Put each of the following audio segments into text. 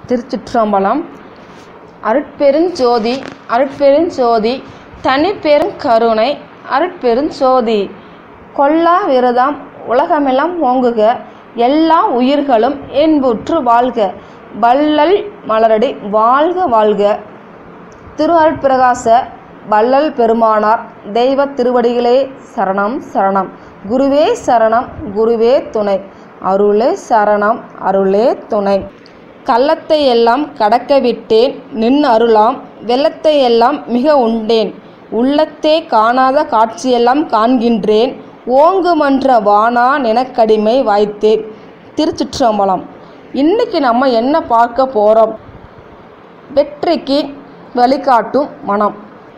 திருச்சிற்றம்பலம். அருட்பெருஞ்சோதி அருட்பெருஞ்சோதி தனிப்பெரும் கருணை அருட்பெருஞ்சோதி. கொல்லா விரதம் உலகமெல்லாம் ஓங்குக, எல்லா உயிர்களும் என்புற்று வாழ்க, வள்ளல் மலரடி வாழ்க வாழ்க. திரு அருட்பிரகாச வள்ளல் பெருமானார் தெய்வ திருவடிகளே சரணம் சரணம். குருவே சரணம், குருவே துணை. அருளே சரணம், அருளே துணை. கள்ளத்தை எல்லாம் கடக்க விட்டேன், நின் அருளாம் வெள்ளத்தை எல்லாம் மிக உண்டேன். உள்ளத்தே காணாத காட்சியெல்லாம் காண்கின்றேன், ஓங்குமன்ற வானா நெனக்கடிமை வாய்த்தேன். திருச்சிற்றம்பலம். இன்னைக்கு நம்ம என்ன பார்க்க போகிறோம்? வெற்றிக்கு வழிகாட்டும் மனம்.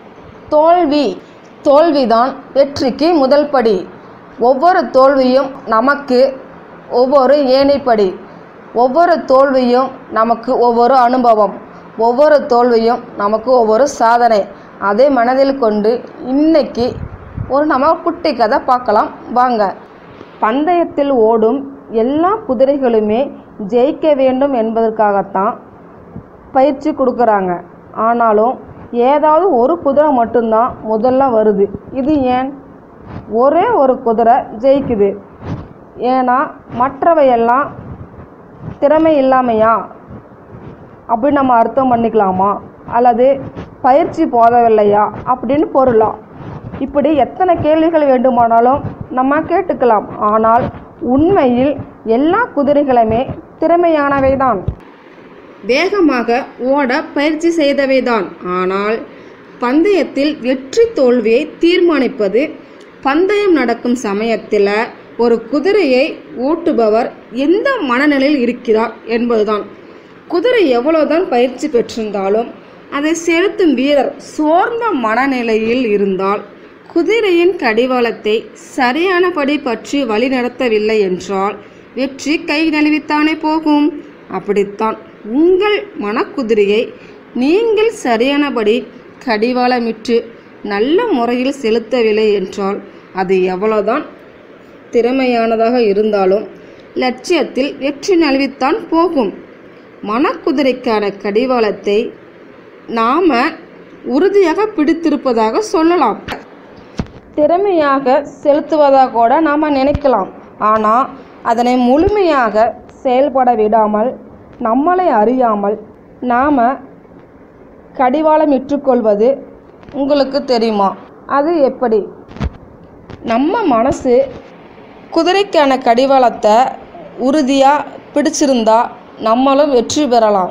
தோல்விதான் வெற்றிக்கு முதல் படி. ஒவ்வொரு தோல்வியும் நமக்கு ஒவ்வொரு ஏணிப்படி. ஒவ்வொரு தோல்வியும் நமக்கு ஒவ்வொரு அனுபவம். ஒவ்வொரு தோல்வியும் நமக்கு ஒவ்வொரு சாதனை. அதை மனதில் கொண்டு இன்னைக்கு நம்ம குட்டி கதை பார்க்கலாம் வாங்க. பந்தயத்தில் ஓடும் எல்லா குதிரைகளுமே ஜெயிக்க வேண்டும் என்பதற்காகத்தான் பயிற்சி கொடுக்குறாங்க. ஆனாலும் ஏதாவது ஒரு குதிரை மட்டும்தான் முதல்ல வருது. இது ஏன்? ஒரே ஒரு குதிரை ஜெயிக்குது. ஏன்னா மற்றவையெல்லாம் திறமை இல்லாமையா அப்படின்னு நம்ம அர்த்தம் பண்ணிக்கலாமா? அல்லது பயிற்சி போதவில்லையா அப்படின்னு பொருளா? இப்படி எத்தனை கேள்விகள் வேண்டுமானாலும் நம்ம கேட்டுக்கலாம். ஆனால் உண்மையில் எல்லா குதிரைகளுமே திறமையானவைதான், வேகமாக ஓட பயிற்சி செய்தவைதான். ஆனால் பந்தயத்தில் வெற்றி தோல்வியை தீர்மானிப்பது பந்தயம் நடக்கும் சமயத்தில் ஒரு குதிரையை ஓட்டுபவர் எந்த மனநிலையில் இருக்கிறார் என்பதுதான். குதிரை எவ்வளவுதான் பயிற்சி பெற்றிருந்தாலும் அதை செலுத்தும் வீரர் சோர்ந்த மனநிலையில் இருந்தால், குதிரையின் கடிவாளத்தை சரியானபடி பற்றி வழி நடத்தவில்லை என்றால் வெற்றி கை நழுவித்தானே போகும். அப்படித்தான் உங்கள் மனக்குதிரையை நீங்கள் சரியானபடி கடிவாளமிட்டு நல்ல முறையில் செலுத்தவில்லை என்றால் அது எவ்வளவுதான் திறமையானதாக இருந்தாலும் லட்சியத்தில் வெற்றி நழுவித்தான் போகும். மனக்குதிரைக்கான கடிவாளத்தை நாம உறுதியாக பிடித்திருப்பதாக சொல்லலாம், திறமையாக செலுத்துவதாக கூட நாம் நினைக்கலாம். ஆனால் அதனை முழுமையாக செயல்பட விடாமல் நம்மளை அறியாமல் நாம் கடிவாளம் இட்டுக்கொள்வது உங்களுக்கு தெரியுமா? அது எப்படி? நம்ம மனசு குதிரைக்கான கடிவாளத்தை உறுதியாக பிடிச்சிருந்தா நம்மளும் வெற்றி பெறலாம்.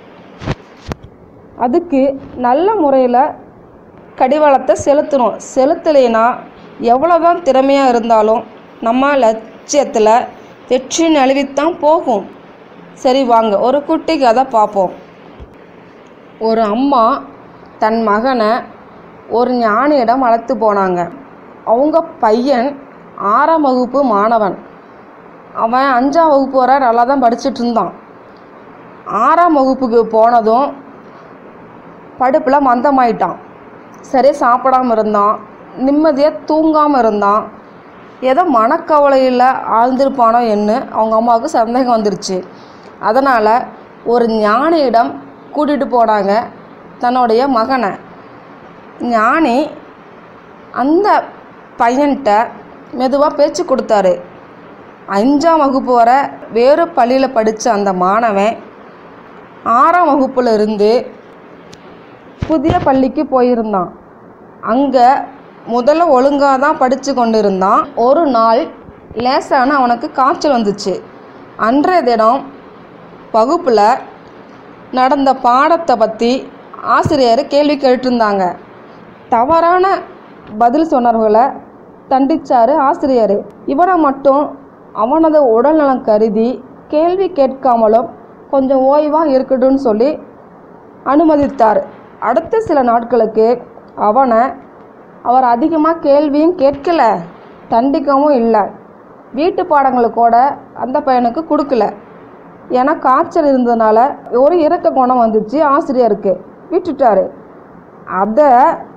அதுக்கு நல்ல முறையில் கடிவாளத்தை செலுத்தணும். செலுத்தலைன்னா எவ்வளோதான் திறமையாக இருந்தாலும் நம்ம லட்சியத்தில் வெற்றி நழுவித்தான் போகும். சரி வாங்க ஒரு குட்டி கதை பார்ப்போம். ஒரு அம்மா தன் மகனை ஒரு ஞானியிடம் அழைத்து போனாங்க. அவங்க பையன் 6ஆம் வகுப்பு மாணவன். அவன் 5ஆம் வகுப்பு வரை நல்லா தான் படிச்சுட்டு இருந்தான். 6ஆம் வகுப்புக்கு போனதும் படிப்பில் மந்தமாயிட்டான். சரியாக சாப்பிடாமல் இருந்தான், நிம்மதியாக தூங்காமல் இருந்தான். ஏதோ மனக்கவலையில் ஆழ்ந்திருப்பானோ என்ன அவங்க அம்மாவுக்கு சந்தேகம் வந்துருச்சு. அதனால் ஒரு ஞானியிடம் கூட்டிகிட்டு போனாங்க தன்னுடைய மகனை. ஞானி அந்த பையன்கிட்ட மெதுவாக பேச்சு கொடுத்தாரு. 5ஆம் வகுப்பு வரை வேறு பள்ளியில் படித்த அந்த மாணவன் 6ஆம் வகுப்பில் இருந்து புதிய பள்ளிக்கு போயிருந்தான். அங்கே முதல்ல ஒழுங்காக தான் படித்து கொண்டு இருந்தான். ஒரு நாள் லேசான அவனுக்கு காய்ச்சல் வந்துச்சு. அன்றைய தினம் வகுப்பில் நடந்த பாடத்தை பற்றி ஆசிரியர் கேள்வி கேட்டிருந்தாங்க. தவறான பதில் சொன்னவர்களை தண்டிச்சார் ஆசிரியர். இவனை மட்டும் அவனது உடல்நலம் கருதி கேள்வி கேட்காமலும் கொஞ்சம் ஓய்வாக இருக்கட்டும்னு சொல்லி அனுமதித்தார். அடுத்த சில நாட்களுக்கு அவர் அதிகமாக கேள்வியும் கேட்கலை, தண்டிக்கவும் இல்லை. வீட்டு பாடங்களுக்கு கூட அந்த பையனுக்கு கொடுக்கல. ஏன்னா காய்ச்சல் இருந்ததுனால ஒரு இறக்க குணம் வந்துச்சு ஆசிரியருக்கு, விட்டுட்டார். அதை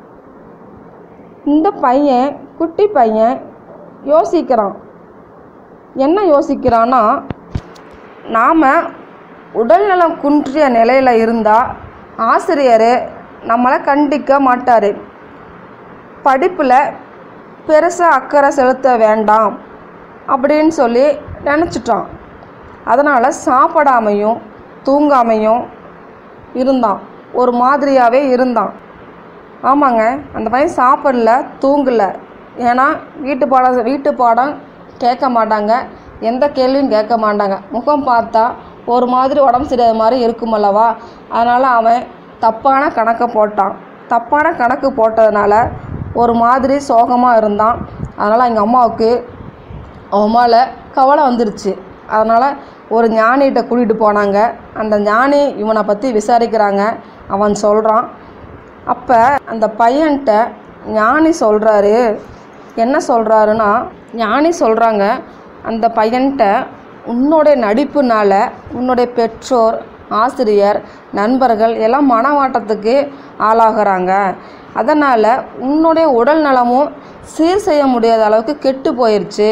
இந்த பையன், குட்டி பையன் யோசிக்கிறான். என்ன யோசிக்கிறான்னா, நாம் உடல்நலம் குன்றிய நிலையில் இருந்தால் ஆசிரியர் நம்மளை கண்டிக்க மாட்டார். படிப்பில் பெருசாக அக்கறை செலுத்த வேண்டாம் அப்படின்னு சொல்லி நினச்சிட்டான். அதனால் சாப்பிடாமையும் தூங்காமையும் இருந்தான். ஒரு மாதிரியாகவே இருந்தான். ஆமாங்க, அந்த பையன் சாப்பிடல, தூங்கலை. ஏன்னா வீட்டு பாடம் கேட்க மாட்டாங்க, எந்த கேள்வியும் கேட்க மாட்டாங்க. முகம் பார்த்தா ஒரு மாதிரி உடம்பு சரியாத மாதிரி இருக்குமல்லவா. அதனால் அவன் தப்பான கணக்கை போட்டான். தப்பான கணக்கு போட்டதுனால ஒரு மாதிரி சோகமாக இருந்தான். அதனால் எங்கள் அம்மாவுக்கு அவன் மேலே கவலை வந்துருச்சு. அதனால் ஒரு ஞானிகிட்ட கூட்டிகிட்டு போனாங்க. அந்த ஞானி இவனை பற்றி விசாரிக்கிறாங்க. அவன் சொல்கிறான். அப்போ அந்த பையன்கிட்ட ஞானி சொல்கிறாரு. என்ன சொல்கிறாருன்னா, ஞானி சொல்கிறாங்க அந்த பையன்கிட்ட, உன்னுடைய நடிப்புனால உன்னுடைய பெற்றோர், ஆசிரியர், நண்பர்கள் எல்லாம் மனவாட்டத்துக்கு ஆளாகிறாங்க. அதனால் உன்னுடைய உடல் நலமும் சீர் செய்ய முடியாத அளவுக்கு கெட்டு போயிடுச்சு.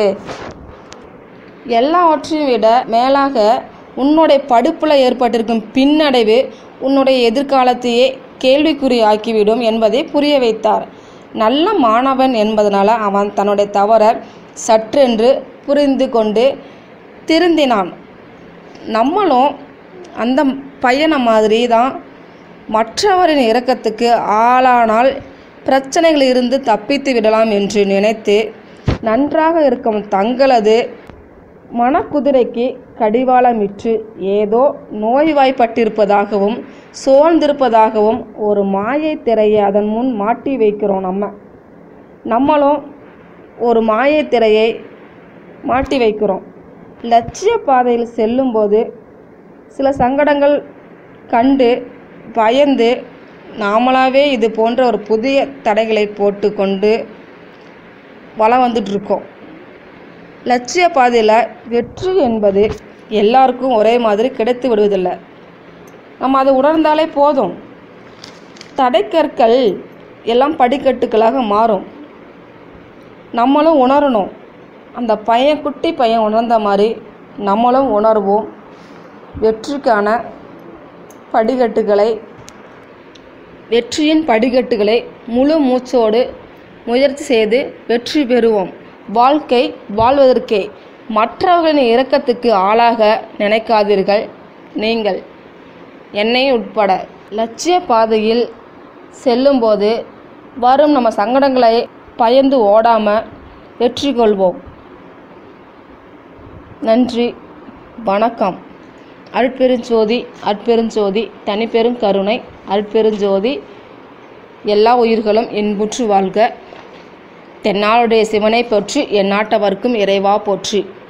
எல்லாவற்றையும் விட மேலாக உன்னுடைய படிப்பில் ஏற்பட்டிருக்கும் பின்னடைவு உன்னுடைய எதிர்காலத்தையே கேள்விக்குறி ஆக்கிவிடும் என்பதை புரிய வைத்தார். நல்ல மாணவன் என்பதனால அவன் தன்னுடைய தவறை சற்றென்று புரிந்து கொண்டு திருந்தினான். நம்மளும் அந்த பையனை மாதிரி தான் மற்றவரின் இரக்கத்துக்கு ஆளானால் பிரச்சனைகளில் இருந்து தப்பித்து விடலாம் என்று நினைத்து நன்றாக இருக்கும் தங்களது மனக்குதிரைக்கு கடிவாளமிட்டு ஏதோ நோய்வாய்ப்பட்டிருப்பதாகவும் சோர்ந்திருப்பதாகவும் ஒரு மாயை திரையை அதன் முன் மாட்டி வைக்கிறோம். நம்மளும் ஒரு மாயை திரையை மாட்டி வைக்கிறோம். லட்சிய பாதையில் செல்லும்போது சில சங்கடங்கள் கண்டு பயந்து நாமளாகவே இது போன்ற ஒரு புதிய தடைகளை போட்டு கொண்டு வளம் வந்துட்டுருக்கோம். லட்சிய பாதையில் வெற்றி என்பது எல்லாருக்கும் ஒரே மாதிரி கிடைத்து விடுவதில்லை. நம்ம அதை உணர்ந்தாலே போதும். தடைக்கற்கள் எல்லாம் படிக்கட்டுகளாக மாறும். நம்மளும் உணரணும். அந்த குட்டி பையன் உணர்ந்த மாதிரி நம்மளும் உணர்வோம். வெற்றிக்கான வெற்றியின் படிக்கட்டுகளை முழு மூச்சோடு முயற்சி செய்து வெற்றி பெறுவோம். வாழ்க்கை வாழ்வதற்கே, மற்றவர்களின் இரக்கத்துக்கு ஆளாக நினைக்காதீர்கள். நீங்கள் என்னையும் உட்பட லட்சிய பாதையில் செல்லும்போது வரும் நம்ம சங்கடங்களை பயந்து ஓடாமல் வெற்றி கொள்வோம். நன்றி, வணக்கம். அருட்பெருஞ்சோதி, அருட்பெருஞ்சோதி, தனிப்பெரும் கருணை, அருட்பெருஞ்சோதி. எல்லா உயிர்களும் இன்புற்று வாழ்க. தென்னாளுடைய சிவனை போற்றி, எந்நாட்டவர்க்கும் இறைவா போற்றி.